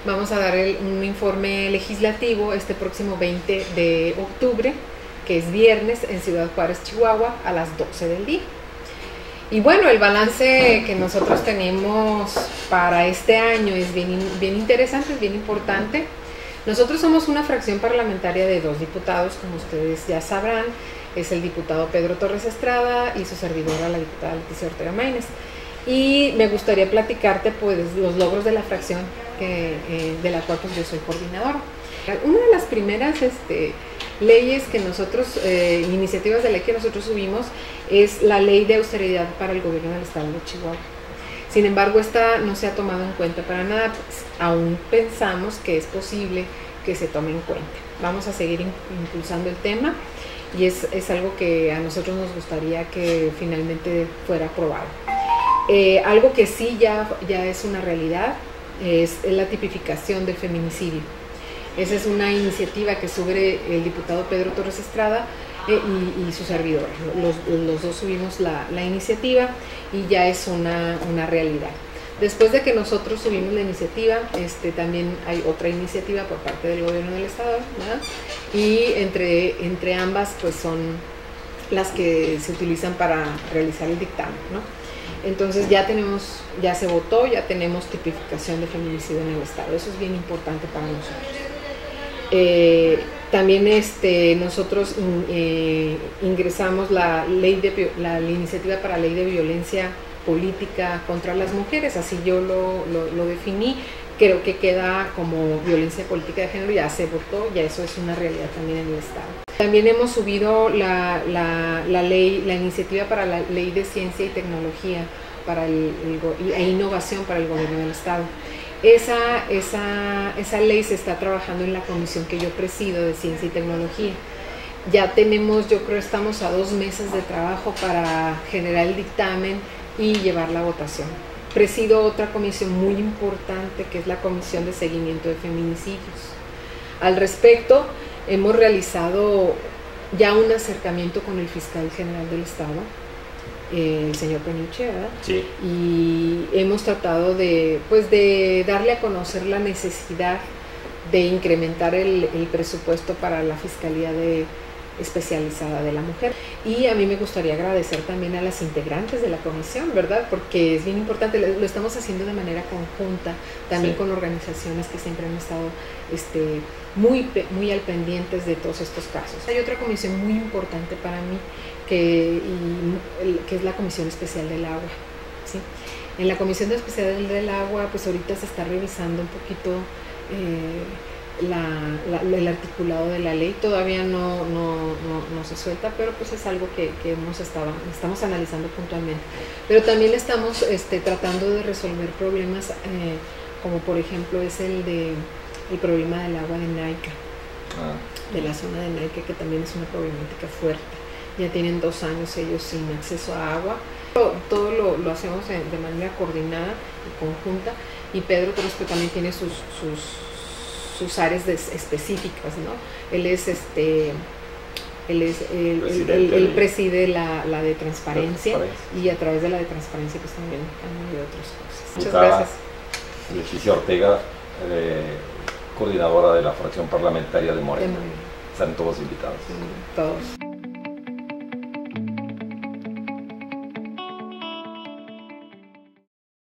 Vamos a dar un informe legislativo este próximo 20 de octubre, que es viernes, en Ciudad Juárez, Chihuahua, a las 12 del día. Y bueno, el balance que nosotros tenemos para este año es bien interesante, es bien importante. Nosotros somos una fracción parlamentaria de 2 diputados, como ustedes ya sabrán. Es el diputado Pedro Torres Estrada y su servidora, la diputada Leticia Ortega Maínez. Y me gustaría platicarte pues los logros de la fracción de la cual pues yo soy coordinadora. Una de las primeras leyes que nosotros, iniciativas de ley que nosotros subimos es la ley de austeridad para el gobierno del estado de Chihuahua. Sin embargo, esta no se ha tomado en cuenta para nada, pues, aún pensamos que es posible que se tome en cuenta. Vamos a seguir impulsando el tema y es algo que a nosotros nos gustaría que finalmente fuera aprobado. Algo que sí ya es una realidad es la tipificación del feminicidio. Esa es una iniciativa que sube el diputado Pedro Torres Estrada y su servidora. Los dos subimos la iniciativa y ya es una realidad. Después de que nosotros subimos la iniciativa, también hay otra iniciativa por parte del gobierno del estado, ¿verdad? Y entre ambas pues son las que se utilizan para realizar el dictamen, ¿no? Entonces ya se votó, ya tenemos tipificación de feminicidio en el estado. Eso es bien importante para nosotros. También nosotros ingresamos la iniciativa para la ley de violencia política contra las mujeres, así yo lo definí. Creo que queda como violencia política de género, ya se votó, ya eso es una realidad también en el estado. También hemos subido la iniciativa para la ley de ciencia y tecnología e innovación para el gobierno del estado. Esa ley se está trabajando en la comisión que yo presido de ciencia y tecnología. Ya tenemos, yo creo, estamos a 2 meses de trabajo para generar el dictamen y llevar la votación. Presido otra comisión muy importante, que es la Comisión de Seguimiento de Feminicidios. Al respecto, hemos realizado ya un acercamiento con el fiscal general del estado, el señor Peniche, ¿verdad? Sí. Y hemos tratado de darle a conocer la necesidad de incrementar el presupuesto para la Fiscalía Especializada de la Mujer. Y a mí me gustaría agradecer también a las integrantes de la comisión, ¿verdad? Porque es bien importante, lo estamos haciendo de manera conjunta, también sí, con organizaciones que siempre han estado muy al pendientes de todos estos casos. Hay otra comisión muy importante para mí, que es la Comisión Especial del Agua, ¿sí? En la Comisión Especial del Agua, pues ahorita se está revisando un poquito el articulado de la ley. Todavía no se suelta, pero pues es algo que estamos analizando puntualmente. Pero también estamos tratando de resolver problemas como por ejemplo es el problema del agua de Naica, de la zona de Naica, que también es una problemática fuerte. Ya tienen 2 años ellos sin acceso a agua. Todo lo hacemos de manera coordinada y conjunta, y Pedro Torres también tiene sus áreas específicas, ¿no? Él preside la de transparencia, y a través de la de transparencia pues también hay otras cosas. Muchas gracias. Leticia Ortega, coordinadora de la fracción parlamentaria de Morena. Están todos invitados. Todos.